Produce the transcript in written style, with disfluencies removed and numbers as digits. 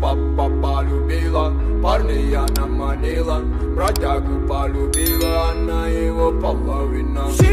папа полюбила, парня наманила, бродягу полюбила, она его половина.